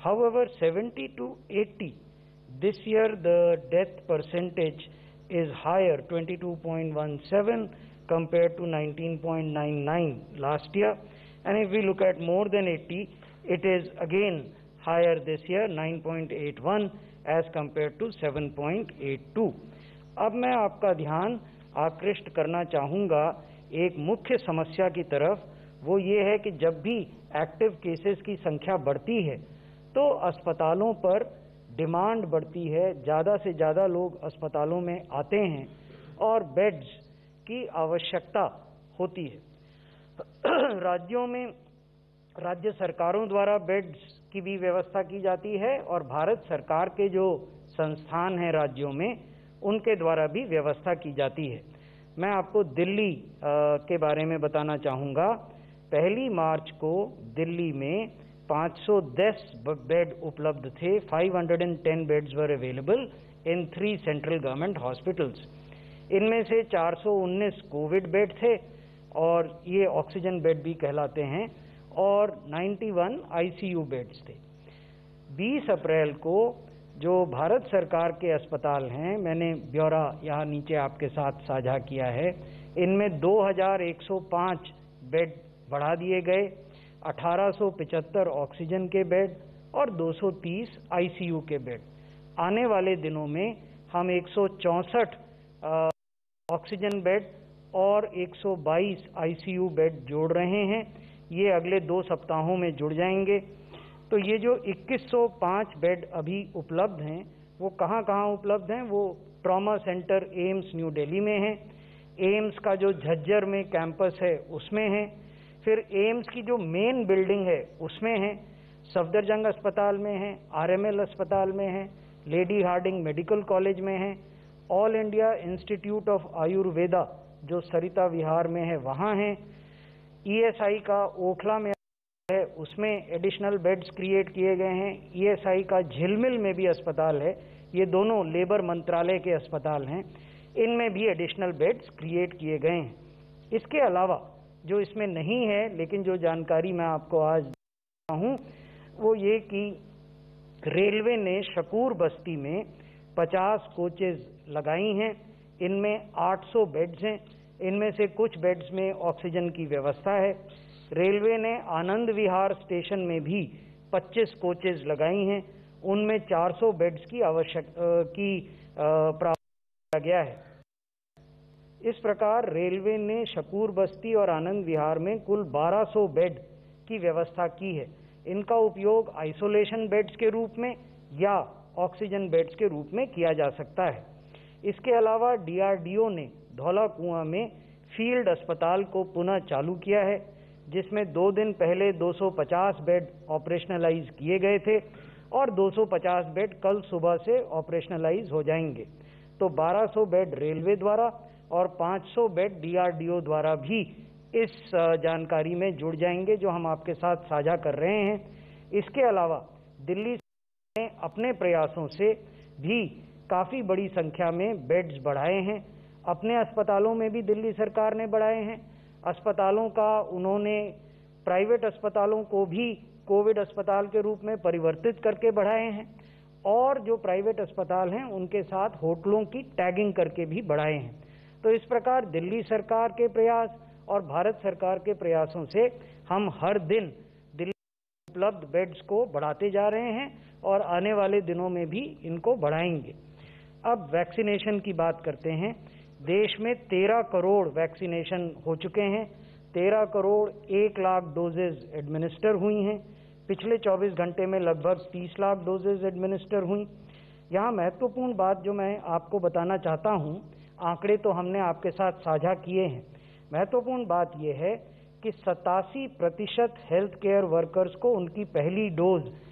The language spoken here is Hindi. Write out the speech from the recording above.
However, 70 to 80, this year the death percentage is higher, 22.17 compared to 19.99 last year. And if we look at more than 80, it is again higher this year, 9.81 as compared to 7.82. अब मैं आपका ध्यान आकृष्ट करना चाहूँगा एक मुख्य समस्या की तरफ। वो ये है कि जब भी एक्टिव केसेस की संख्या बढ़ती है तो अस्पतालों पर डिमांड बढ़ती है, ज़्यादा से ज़्यादा लोग अस्पतालों में आते हैं और बेड्स की आवश्यकता होती है। राज्यों में राज्य सरकारों द्वारा बेड्स की भी व्यवस्था की जाती है और भारत सरकार के जो संस्थान हैं राज्यों में उनके द्वारा भी व्यवस्था की जाती है। मैं आपको दिल्ली के बारे में बताना चाहूँगा। 1 मार्च को दिल्ली में 510 बेड उपलब्ध थे। 510 beds were available in 3 central government hospitals. इनमें से 419 कोविड बेड थे और ये ऑक्सीजन बेड भी कहलाते हैं, और 91 आईसीयू बेड्स थे। 20 अप्रैल को जो भारत सरकार के अस्पताल हैं, मैंने ब्यौरा यहाँ नीचे आपके साथ साझा किया है, इनमें 2105 बेड बढ़ा दिए गए, 1875 ऑक्सीजन के बेड और 230 आईसीयू के बेड। आने वाले दिनों में हम 164 ऑक्सीजन बेड और 122 आईसीयू बेड जोड़ रहे हैं। ये अगले 2 सप्ताहों में जुड़ जाएंगे। तो ये जो 2105 बेड अभी उपलब्ध हैं, वो कहाँ कहाँ उपलब्ध हैं? वो ट्रॉमा सेंटर एम्स न्यू दिल्ली में है, एम्स का जो झज्जर में कैंपस है उसमें है, फिर एम्स की जो मेन बिल्डिंग है उसमें है, सफदरजंग अस्पताल में है, आरएमएल अस्पताल में है, लेडी हार्डिंग मेडिकल कॉलेज में है, ऑल इंडिया इंस्टीट्यूट ऑफ आयुर्वेदा जो सरिता विहार में है वहाँ है, ईएसआई का ओखला में है, उसमें एडिशनल बेड्स क्रिएट किए गए हैं। ईएसआई का झिलमिल में भी अस्पताल है, ये दोनों लेबर मंत्रालय के अस्पताल हैं, इनमें भी एडिशनल बेड्स क्रिएट किए गए हैं। इसके अलावा जो इसमें नहीं है लेकिन जो जानकारी मैं आपको आज देता हूँ वो ये कि रेलवे ने शकूर बस्ती में 50 कोचेज लगाई हैं। इनमें 800 बेड्स हैं, इनमें से कुछ बेड्स में ऑक्सीजन की व्यवस्था है। रेलवे ने आनंद विहार स्टेशन में भी 25 कोचेज लगाई हैं, उनमें 400 बेड्स की प्रावधान किया गया है। इस प्रकार रेलवे ने शकूर बस्ती और आनंद विहार में कुल 1200 बेड की व्यवस्था की है। इनका उपयोग आइसोलेशन बेड्स के रूप में या ऑक्सीजन बेड्स के रूप में किया जा सकता है। इसके अलावा डीआरडीओ ने धौला कुआं में फील्ड अस्पताल को पुनः चालू किया है, जिसमें 2 दिन पहले 250 बेड ऑपरेशनलाइज किए गए थे और 250 बेड कल सुबह से ऑपरेशनलाइज हो जाएंगे। तो 1200 बेड रेलवे द्वारा और 500 बेड डीआरडीओ द्वारा भी इस जानकारी में जुड़ जाएंगे जो हम आपके साथ साझा कर रहे हैं। इसके अलावा दिल्ली ने अपने प्रयासों से भी काफ़ी बड़ी संख्या में बेड्स बढ़ाए हैं। अपने अस्पतालों में भी दिल्ली सरकार ने बढ़ाए हैं। अस्पतालों का उन्होंने प्राइवेट अस्पतालों को भी कोविड अस्पताल के रूप में परिवर्तित करके बढ़ाए हैं और जो प्राइवेट अस्पताल हैं उनके साथ होटलों की टैगिंग करके भी बढ़ाए हैं। तो इस प्रकार दिल्ली सरकार के प्रयास और भारत सरकार के प्रयासों से हम हर दिन दिल्ली में उपलब्ध बेड्स को बढ़ाते जा रहे हैं और आने वाले दिनों में भी इनको बढ़ाएंगे। अब वैक्सीनेशन की बात करते हैं। देश में 13 करोड़ वैक्सीनेशन हो चुके हैं। 13 करोड़ 1 लाख डोजेज एडमिनिस्टर हुई हैं। पिछले 24 घंटे में लगभग 30 लाख डोजेज एडमिनिस्टर हुई। यहाँ महत्वपूर्ण बात जो मैं आपको बताना चाहता हूँ, आंकड़े तो हमने आपके साथ साझा किए हैं, महत्वपूर्ण बात यह है कि 87% हेल्थ केयर वर्कर्स को उनकी पहली डोज